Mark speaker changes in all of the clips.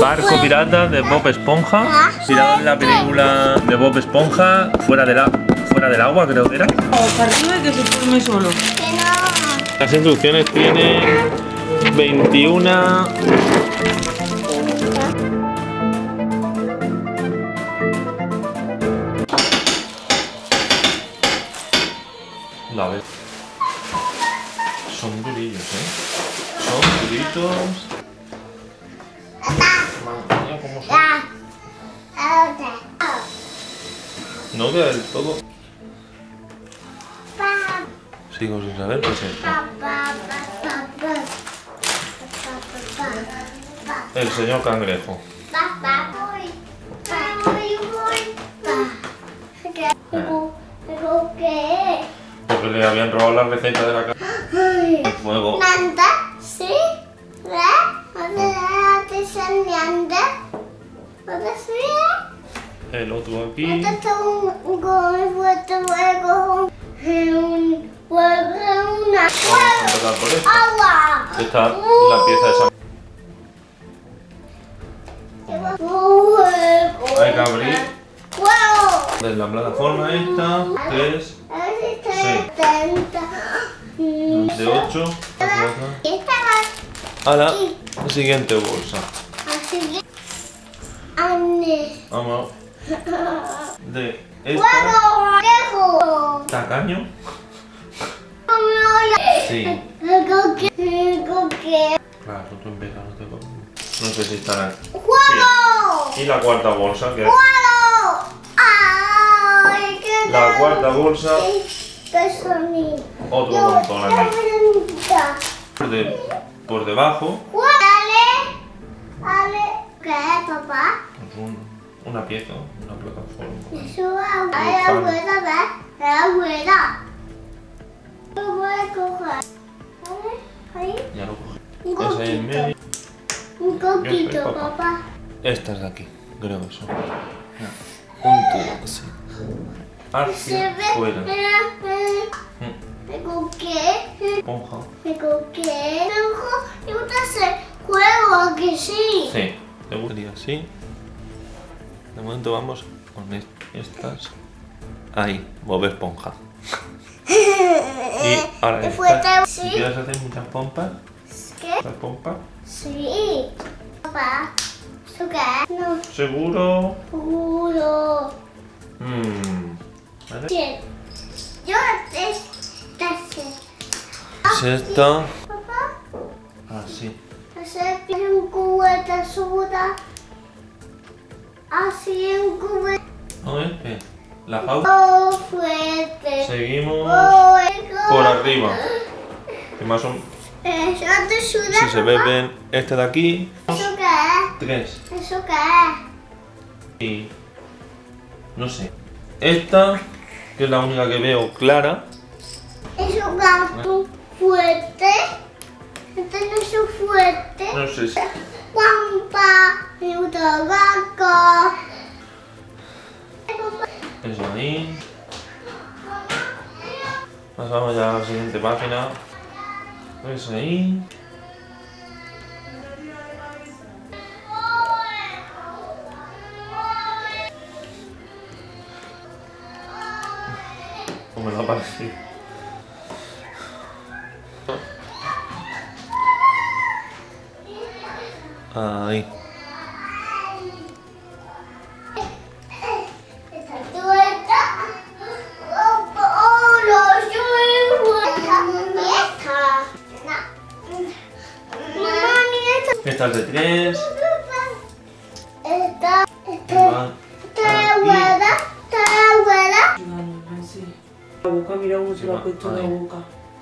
Speaker 1: Barco pirata de Bob Esponja, inspirado en la película de Bob Esponja, fuera del agua creo que era.
Speaker 2: Para arriba y que se forme solo.
Speaker 1: Las instrucciones tienen 21. La vez. Son durillos, Son duritos. Mira cómo son. No queda del todo. Sigo sin saber qué es esto. El señor cangrejo. Porque le habían robado la receta de la casa. El fuego. El otro aquí. Empezar por esto. Esta es la pieza esa. Hay que abrir de la plataforma esta, 3, 6, de 8, a la siguiente bolsa. Vamos de esta. Tacaño. Sí. Claro, tú empiezas, no sé si estará. Sí. Y la cuarta bolsa, que la cuarta bolsa, otro montón aquí. Por debajo,
Speaker 3: ¿qué es, papá?
Speaker 1: una pieza, una plataforma.
Speaker 3: Eso es abuela, ¿ves? Es abuela. Lo voy a coger. Ahí.
Speaker 1: Ya lo cogí. Esa ahí en medio.
Speaker 3: Un coquito, papá.
Speaker 1: Estas de aquí, creo que son. Un tubo así. Hacia fuera.
Speaker 3: Me coqué.
Speaker 1: Esponja.
Speaker 3: Me coqué. Me gusta hacer juego, que sí.
Speaker 1: Sí, te gustaría así. De momento vamos con estas. Ahí, Bob Esponja. Y ahora esta, si quieres hacer muchas pompas.
Speaker 3: ¿Qué?
Speaker 1: ¿Las pompas?
Speaker 3: Sí. Papá. ¿Eso qué es? No.
Speaker 1: ¿Seguro?
Speaker 3: Seguro.
Speaker 1: ¿Vale?
Speaker 3: Sí. Yo esta sé.
Speaker 1: Es esta.
Speaker 3: Papá.
Speaker 1: Así.
Speaker 3: Hacer un cubeta suda. Así un cubeta.
Speaker 1: A ver, la pausa.
Speaker 3: Oh, fuerte.
Speaker 1: Seguimos
Speaker 3: Oh,
Speaker 1: por arriba. Que más o menos.
Speaker 3: Eso te suda.
Speaker 1: Si se ve bien este de aquí.
Speaker 3: ¿Eso qué es?
Speaker 1: 3.
Speaker 3: ¿Eso qué es?
Speaker 1: Y no sé. Esta, que es la única que veo clara.
Speaker 3: ¿Es un gato fuerte? ¿Este no es un fuerte?
Speaker 1: No sé si.
Speaker 3: Guampa, me gusta el gato.
Speaker 1: Eso ahí. Pasamos ya a la siguiente página. Eso ahí. ¿Cómo me lo ha parecido? Ahí. Esta es de 3.
Speaker 3: Esta abuela.
Speaker 2: Sí. La boca, mira cómo se lo ha puesto la boca.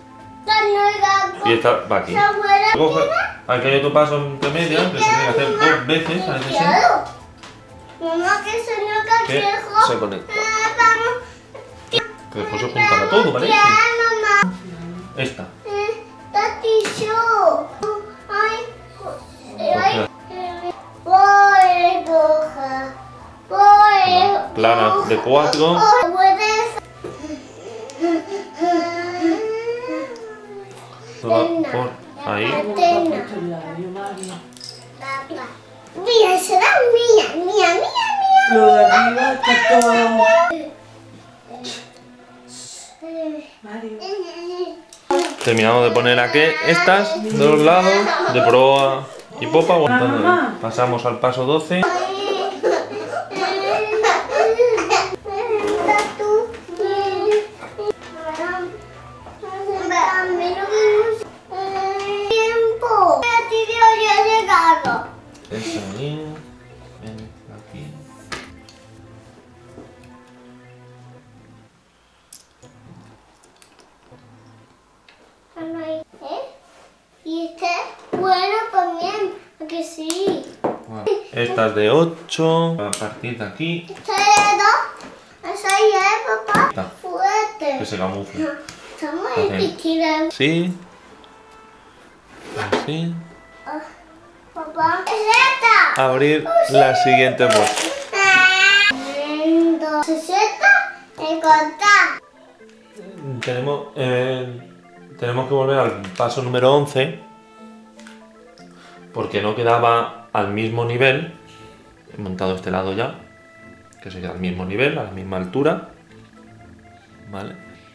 Speaker 1: Y esta va aquí. Aquí hay otro paso entre medias que se tiene que hacer 2 veces, parece ser.
Speaker 3: Mamá, que señor
Speaker 1: Que
Speaker 3: cangrejo.
Speaker 1: se conecta.
Speaker 3: Vamos.
Speaker 1: Que después se juntará todo, parece.
Speaker 3: Mamá.
Speaker 1: Esta.
Speaker 3: Taticho. Ay.
Speaker 1: Plana de 4. Va por ahí.
Speaker 3: Mira, será mía.
Speaker 2: Lo de arriba está todo. Mario.
Speaker 1: Terminamos de poner aquí estas de los lados, de proa y popa. Entonces, pasamos al paso 12. Esta ahí, aquí.
Speaker 3: Y este bueno también, porque sí.
Speaker 1: Bueno, esta es de 8. A partir de aquí.
Speaker 3: Este dedo, esa es, papá.
Speaker 1: Está.
Speaker 3: Fuerte.
Speaker 1: Que se camufla.
Speaker 3: Estamos en
Speaker 1: Sí. Así.
Speaker 3: Papá, ¿qué es esta?
Speaker 1: Abrir la siguiente bolsa.
Speaker 3: 60 y contar.
Speaker 1: Tenemos que volver al paso número 11 porque no quedaba al mismo nivel. He montado este lado ya, que se queda al mismo nivel, a la misma altura. ¿Vale?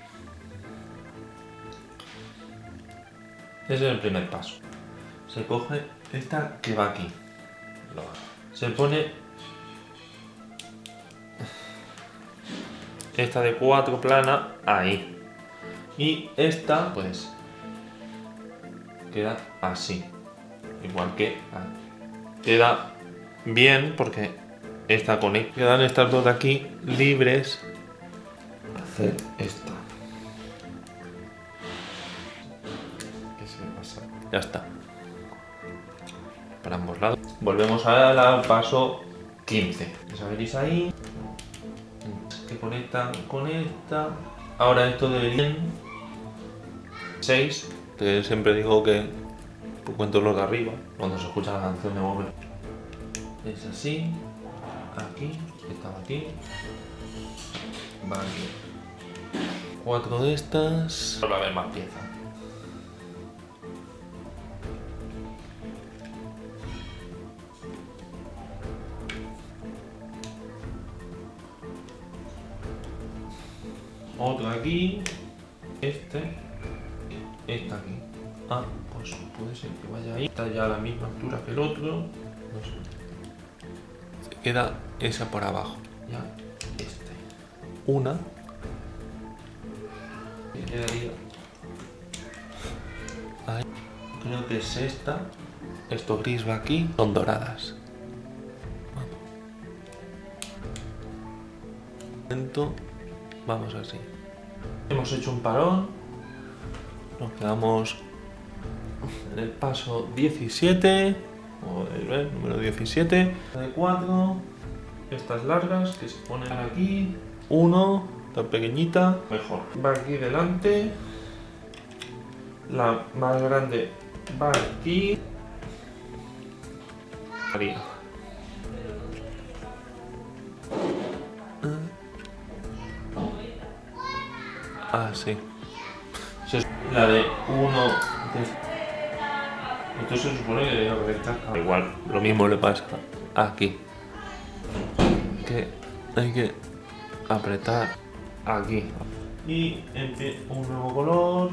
Speaker 1: Ese es el primer paso. Se coge esta que va aquí. Se pone esta de 4 plana ahí. Y esta, pues, queda así. Igual que queda bien porque esta conecta. Quedan estas dos de aquí libres. Hacer esta. ¿Qué se pasa? Ya está. Para ambos lados. Volvemos al paso 15. Esa veréis ahí. Que conectan con esta. Ahora esto de 6, que siempre digo que cuento los de arriba, cuando se escucha la canción de Bob. Es así, aquí, estaba aquí, va aquí. 4 de estas. Va a haber más piezas. Otro aquí, esta aquí. Ah, pues puede ser que vaya ahí. Está ya a la misma altura que el otro. No sé. Se queda esa por abajo. Ya, una. Me quedaría ahí. Creo que es esta. Esto gris va aquí. Son doradas. Vamos así. Hemos hecho un parón. Nos quedamos en el paso 17. O el número 17. De 4. Estas largas que se ponen aquí. 1. Tan pequeñita. Mejor. Va aquí delante. La más grande va aquí. María. Ah, sí. La de 1. Esto se supone que debería conectar. Igual, lo mismo le pasa aquí. Que hay que apretar aquí. Y un nuevo color.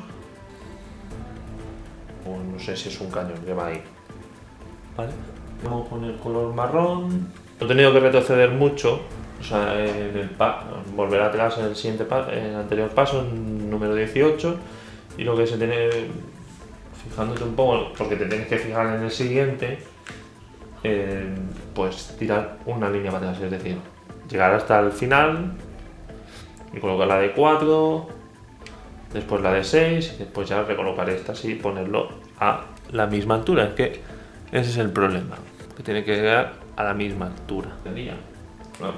Speaker 1: O no sé si es un cañón que va ahí. Vale. Vamos con el color marrón. No he tenido que retroceder mucho. O sea, volver atrás en el anterior paso, en número 18, y lo que se tiene, fijándote un poco, porque te tienes que fijar en el siguiente, pues tirar una línea para atrás, es decir, llegar hasta el final y colocar la de 4, después la de 6, y después ya recolocar estas y ponerlo a la misma altura. Es que ese es el problema, que tiene que llegar a la misma altura. Claro.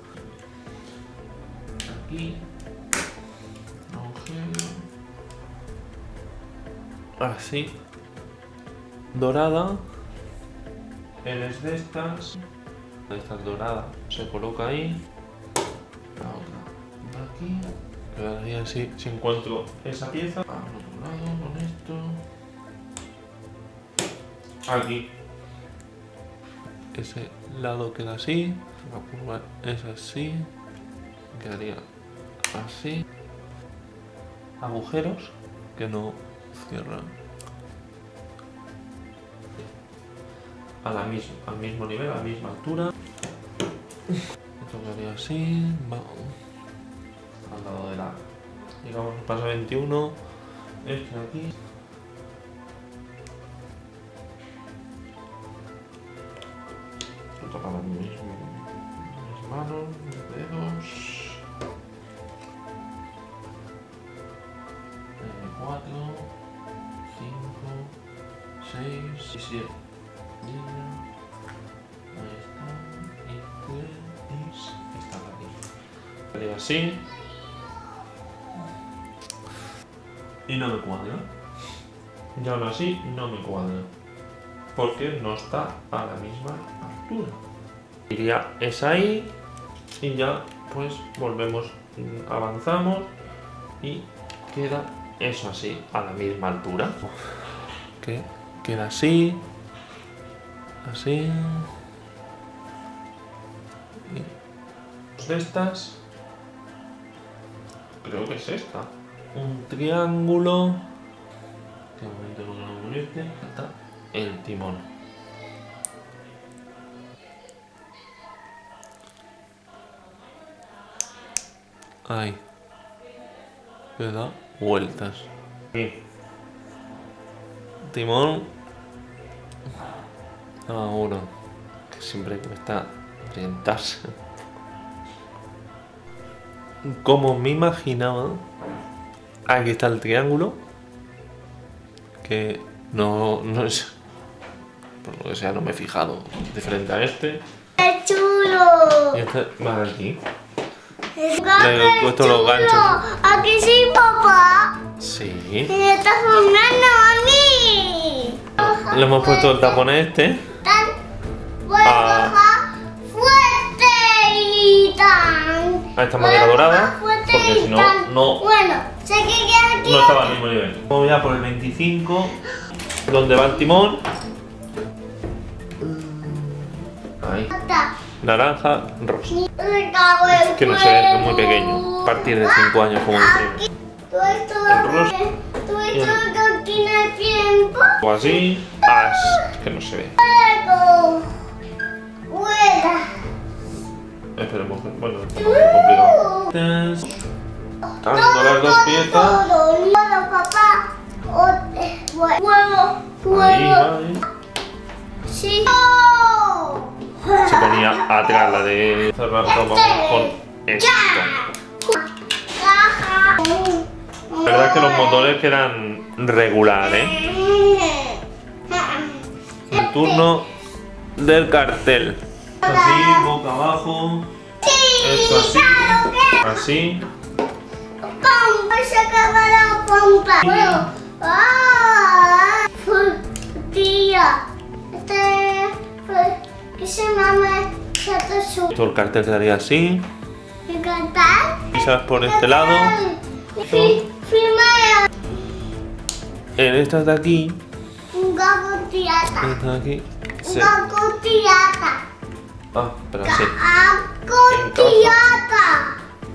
Speaker 1: Aquí, así, dorada, es de estas doradas, se coloca ahí, la otra va aquí, y así, si encuentro esa pieza, al otro lado con esto, aquí, ese lado queda así, la curva es así, quedaría así, agujeros que no cierran al mismo nivel, a la misma altura. Esto quedaría así, al lado de la, digamos, el paso 21, este de aquí. Tocamos mis manos, mis dedos. 4, 5, 6 y 7. Ahí está. Y 3. Está aquí. Sería así. Y no me cuadra. Y aún así no me cuadra. Porque no está a la misma altura. Iría esa ahí. Y ya pues volvemos, avanzamos. Y queda eso así, a la misma altura. Que queda así. Así. Y de estas. Creo que es esta. Un triángulo. De momento no lo convierte. Está el timón. Ahí. Que da vueltas. Aquí. Timón. Ahora. Que siempre cuesta orientarse. Como me imaginaba. Aquí está el triángulo. Que no es. Por lo que sea, no me he fijado diferente a este.
Speaker 3: ¡Qué chulo!
Speaker 1: Y este va de aquí.
Speaker 3: Le
Speaker 1: he puesto los ganchos.
Speaker 3: ¿Aquí sí, papá?
Speaker 1: Sí.
Speaker 3: Me está formando a mí.
Speaker 1: Le hemos puesto el tapón a este.
Speaker 3: Voy a bajar fuerte y tan.
Speaker 1: A esta madera dorada. Porque si no, no.
Speaker 3: Bueno, sé que queda aquí.
Speaker 1: No estaba al mismo nivel. Vamos ya por el 25. Donde va el timón. Ahí. Naranja, rosa. Que no se ve, es muy pequeño. A partir de 5 años, como decimos.
Speaker 3: ¿Tú esto que tiene tiempo?
Speaker 1: O así, que no se ve.
Speaker 3: Luego, vuela.
Speaker 1: Esperemos que, bueno, está muy complicado. Dando las dos piezas.
Speaker 3: Todo, papá.
Speaker 1: Ahí.
Speaker 3: Sí.
Speaker 1: Se ponía atrás la de cerrar todo con esto. La verdad es que los motores quedan regulares. El turno del cartel. Así, boca abajo. Esto así. Así.
Speaker 3: ¡Pum! Se acaba la pompa. Bueno. ¡Ah! Tía. ¿Qué se llama?
Speaker 1: Todo el cartel quedaría así.
Speaker 3: ¿El cartel?
Speaker 1: Pisas por este lado.
Speaker 3: Firma
Speaker 1: En estas de aquí.
Speaker 3: una cotillata.
Speaker 1: Estas de aquí. Sí.
Speaker 3: Una cotillata.
Speaker 1: Ah, pero así.
Speaker 3: Cotillata.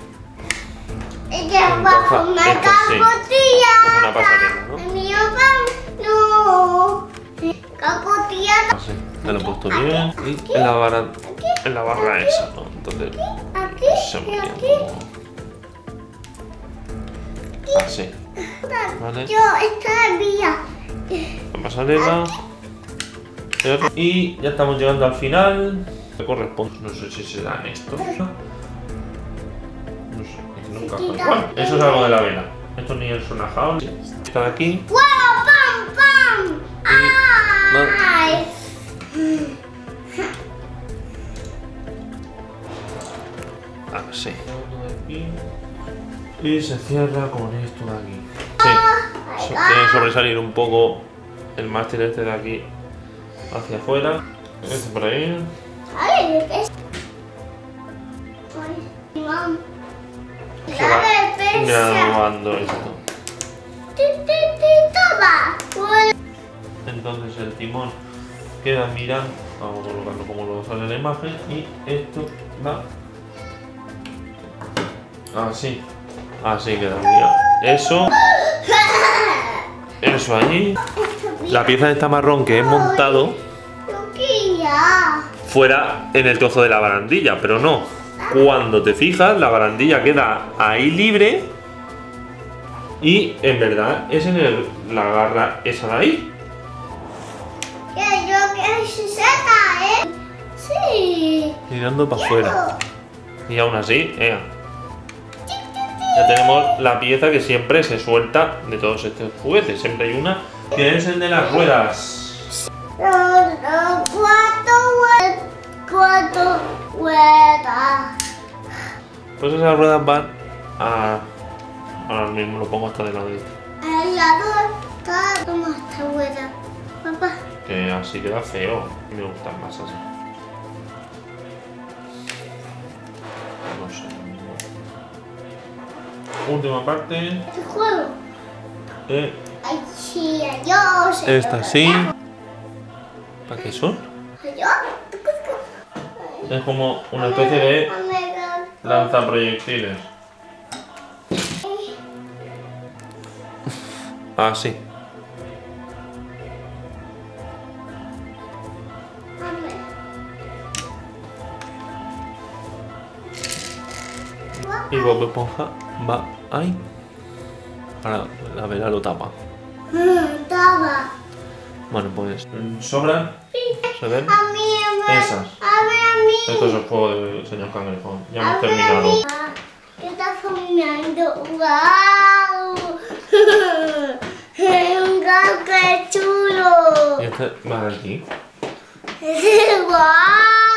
Speaker 3: Ella va a
Speaker 1: Encaja,
Speaker 3: formar
Speaker 1: esto sí.
Speaker 3: cotillata.
Speaker 1: Como una pasarela, ¿no?
Speaker 3: El mío va. No. Cotillata.
Speaker 1: Así. Me lo he puesto bien. Y en la barra esa, ¿no? Entonces
Speaker 3: Aquí.
Speaker 1: se me queda
Speaker 3: Aquí.
Speaker 1: como así. Vale.
Speaker 3: Yo esta vía.
Speaker 1: La pasarela. Y ya estamos llegando al final. Me corresponde. No sé si serán estos. No sé, nunca fue igual. Eso es algo de la vela. Esto ni el sonajado. Está de aquí.
Speaker 3: ¡Wow! ¡Pam! ¡Pam! ¡Ay!
Speaker 1: Así. Y se cierra con esto de aquí. Sí. Tiene que sobresalir un poco el mástil este de aquí hacia afuera. Este por ahí.
Speaker 3: Ay, ¿qué es? Ay, mam.
Speaker 1: Se va grabando esto.
Speaker 3: Toma.
Speaker 1: Entonces el timón queda mirando Vamos a colocarlo como lo sale en la imagen y esto va así. Así quedaría. Eso allí. La pieza de esta marrón que he montado fuera en el trozo de la barandilla, pero no. Cuando te fijas, la barandilla queda ahí libre y en verdad es en la garra esa de ahí.
Speaker 3: Sí.
Speaker 1: Mirando para afuera. Y aún así, ya tenemos la pieza que siempre se suelta de todos estos juguetes. Siempre hay una que es el de las ruedas.
Speaker 3: Cuatro ruedas.
Speaker 1: Pues esas ruedas van a... Ahora mismo lo pongo hasta de lado.
Speaker 3: El lado está como esta rueda. Papá.
Speaker 1: Que así queda feo. Me gustan más así. No sé. Última parte.
Speaker 3: ¿Este juego?
Speaker 1: Ay,
Speaker 3: sí, yo sé.
Speaker 1: Esta sí. ¿Para qué son?
Speaker 3: ¿Yo?
Speaker 1: Es como una especie de lanzaproyectiles. Así. Y Bob Esponja va ahí. Ahora la vela lo tapa.
Speaker 3: Tapa.
Speaker 1: Bueno, pues sobran. ¿Se ven?
Speaker 3: A mí,
Speaker 1: esas.
Speaker 3: a ver a mí.
Speaker 1: Esto es el juego del señor Cangrejo. Ya hemos terminado.
Speaker 3: ¿Qué estás comiendo? ¡Wow! ¡Qué chulo!
Speaker 1: Y este va de aquí.
Speaker 3: ¡Wow!